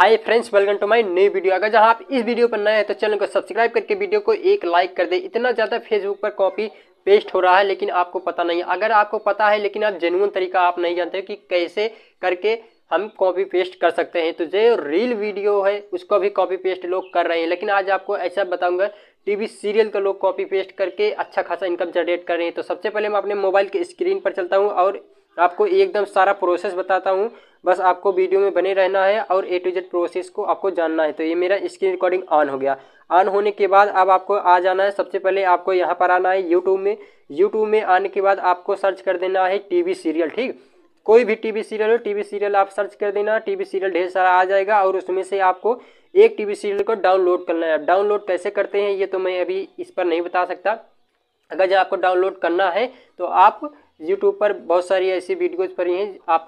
Hi friends, welcome to my new video. अगर जहां आप इस वीडियो पर नए हैं तो चैनल को सब्सक्राइब करके वीडियो को एक लाइक कर दे। इतना ज़्यादा फेसबुक पर कॉपी पेस्ट हो रहा है लेकिन आपको पता नहीं है। अगर आपको पता है लेकिन आप जेन्युइन तरीका आप नहीं जानते कि कैसे करके हम कॉपी पेस्ट कर सकते हैं, तो जो रील वीडियो है उसको भी कॉपी पेस्ट लोग कर रहे हैं। लेकिन आज आपको ऐसा बताऊंगा टीवी सीरियल का लोग कॉपी पेस्ट करके अच्छा खासा इनकम जनरेट कर रहे हैं। तो सबसे पहले मैं अपने मोबाइल के स्क्रीन पर चलता हूँ और आपको एकदम सारा प्रोसेस बताता हूँ। बस आपको वीडियो में बने रहना है और ए टू जेड प्रोसेस को आपको जानना है। तो ये मेरा स्क्रीन रिकॉर्डिंग ऑन हो गया। ऑन होने के बाद अब आपको आ जाना है। सबसे पहले आपको यहाँ पर आना है यूट्यूब में। यूट्यूब में आने के बाद आपको सर्च कर देना है टीवी सीरियल। ठीक, कोई भी टीवी सीरियल हो, टीवी सीरियल आप सर्च कर देना। टीवी सीरियल ढेर सारा आ जाएगा और उसमें से आपको एक टीवी सीरियल को डाउनलोड करना है। डाउनलोड कैसे करते हैं ये तो मैं अभी इस पर नहीं बता सकता। अगर जब आपको डाउनलोड करना है तो आप यूट्यूब पर बहुत सारी ऐसी वीडियोज़ पर हैं, आप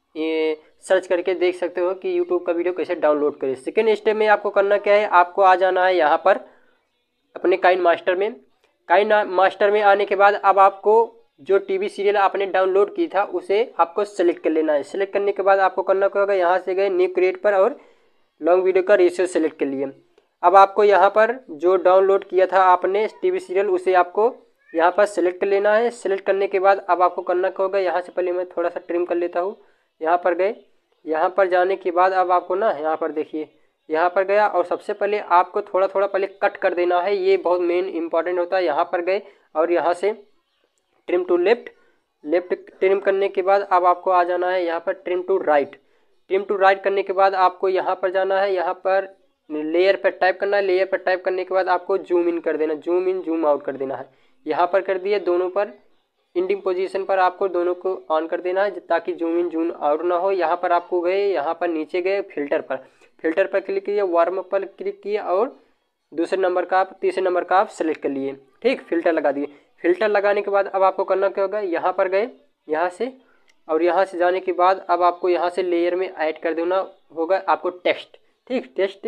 ये सर्च करके देख सकते हो कि यूट्यूब का वीडियो कैसे डाउनलोड करें। सेकेंड स्टेप में आपको करना क्या है, आपको आ जाना है यहाँ पर अपने काइन मास्टर में। काइन मास्टर में आने के बाद अब आपको जो टीवी सीरियल आपने डाउनलोड की था उसे आपको सेलेक्ट कर लेना है। सेलेक्ट करने के बाद आपको करना क्या होगा, यहाँ से गए न्यू क्रिएट पर और लॉन्ग वीडियो का रेशियो सेलेक्ट कर लिए। अब आपको यहाँ पर जो डाउनलोड किया था आपने टीवी सीरियल उसे आपको यहाँ पर सेलेक्ट कर लेना है। सेलेक्ट करने के बाद अब आपको करना क्या होगा, यहाँ से पहले मैं थोड़ा सा ट्रिम कर लेता हूँ। यहाँ पर गए, यहाँ पर जाने के बाद अब आपको ना यहाँ पर देखिए, यहाँ पर गया और सबसे पहले आपको थोड़ा थोड़ा पहले कट कर देना है। ये बहुत मेन इंपॉर्टेंट होता है। यहाँ पर गए और यहाँ से trim to left, left trim करने के बाद अब आपको आ जाना है यहाँ पर trim to right. Trim to right करने के बाद आपको यहाँ पर जाना है, यहाँ पर लेयर पर टाइप करना है। लेयर पर टाइप करने के बाद आपको जूम इन कर देना, जूम इन जूम आउट कर देना है। यहाँ पर कर दिए, दोनों पर इंडिंग पोजीशन पर आपको दोनों को ऑन कर देना है ताकि जूम इन जूम आउट ना हो। यहाँ पर आपको गए, यहाँ पर नीचे गए फिल्टर पर, फिल्टर पर क्लिक किए, वार्म अप पर क्लिक किए और दूसरे नंबर का आप तीसरे नंबर का आप सेलेक्ट कर लिए। ठीक, फिल्टर लगा दिए। फिल्टर लगाने के बाद अब आपको करना क्या होगा, यहाँ पर गए, यहाँ से और यहाँ से जाने के बाद अब आपको यहाँ से लेयर में ऐड कर देना होगा आपको टेक्स्ट। ठीक, टेक्स्ट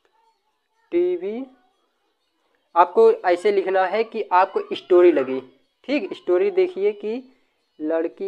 टीवी आपको ऐसे लिखना है कि आपको स्टोरी लगे। ठीक, स्टोरी देखिए कि लड़की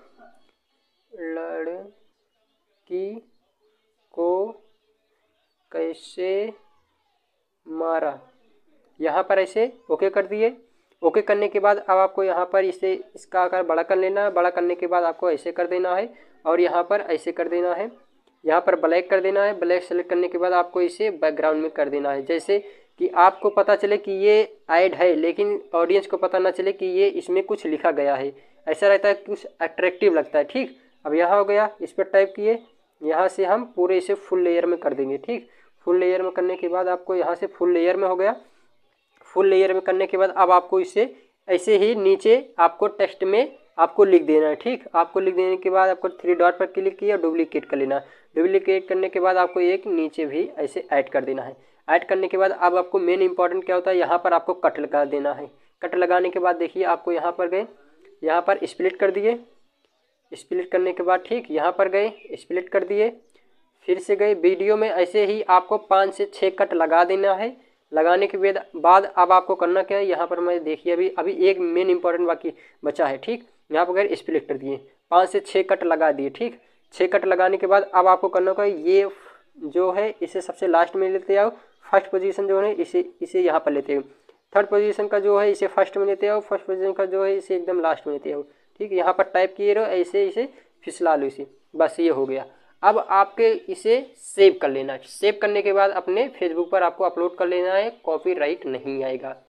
को कैसे मारा, यहाँ पर ऐसे ओके कर दिए। ओके करने के बाद अब आपको यहाँ पर इसे इसका आकार बड़ा कर लेना है। बड़ा करने के बाद आपको ऐसे कर देना है और यहाँ पर ऐसे कर देना है। यहाँ पर ब्लैक कर देना है। ब्लैक सेलेक्ट करने के बाद आपको इसे बैकग्राउंड में कर देना है, जैसे कि आपको पता चले कि ये ऐड है लेकिन ऑडियंस को पता ना चले कि ये इसमें कुछ लिखा गया है। ऐसा रहता है, कुछ अट्रैक्टिव लगता है। ठीक, अब यहाँ हो गया, इस पर टाइप किए, यहाँ से हम पूरे इसे फुल लेयर में कर देंगे। ठीक, फुल लेयर में करने के बाद आपको यहाँ से फुल लेयर में हो गया। फुल लेयर में करने के बाद अब आपको इसे ऐसे ही नीचे आपको टेक्स्ट में आपको लिख देना है। ठीक, आपको लिख देने के बाद आपको थ्री डॉट पर क्लिक किया, डुप्लीकेट कर लेना है। डुप्लीकेट करने के बाद आपको एक नीचे भी ऐसे ऐड कर देना है। ऐड करने के बाद अब आपको मेन इंपॉर्टेंट क्या होता है, यहाँ पर आपको कट लगा देना है। कट लगाने के बाद देखिए आपको यहाँ पर गए, यहाँ पर स्प्लिट कर दिए। स्प्लिट करने के बाद ठीक यहाँ पर गए, स्प्लिट कर दिए, फिर से गए। वीडियो में ऐसे ही आपको 5 से 6 कट लगा देना है। लगाने के बाद अब आपको करना क्या है, यहाँ पर मैं देखिए अभी एक मेन इंपॉर्टेंट बाकी बचा है। ठीक, यहाँ पर गए, स्प्लिट कर दिए, 5 से 6 कट लगा दिए। ठीक, 6 कट लगाने के बाद अब आपको करना क्या है, ये जो है इसे सबसे लास्ट में लेते आओ। फर्स्ट पोजीशन जो है इसे यहाँ पर लेते हो। थर्ड पोजीशन का जो है इसे फर्स्ट में लेते आओ। फर्स्ट पोजीशन का जो है इसे एकदम लास्ट में लेते आओ। ठीक, यहाँ पर टाइप किए रहो, ऐसे इसे फिसला लो इसे, बस ये हो गया। अब आपके इसे सेव कर लेना है। सेव करने के बाद अपने फेसबुक पर आपको अपलोड कर लेना है, कॉपीराइट नहीं आएगा।